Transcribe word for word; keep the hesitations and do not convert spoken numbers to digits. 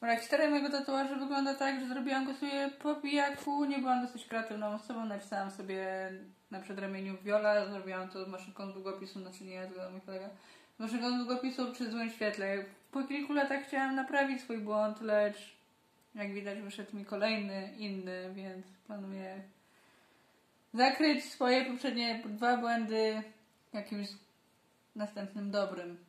Ale historia mojego tatuażu wygląda tak, że zrobiłam go sobie po pijaku, nie byłam dosyć kreatywną osobą, napisałam sobie na przedramieniu Viola, zrobiłam to maszynką długopisu, znaczy nie ja, tylko mój kolega, maszynką długopisu przy złym świetle. Po kilku latach chciałam naprawić swój błąd, lecz jak widać wyszedł mi kolejny, inny, więc planuję zakryć swoje poprzednie dwa błędy jakimś następnym dobrym.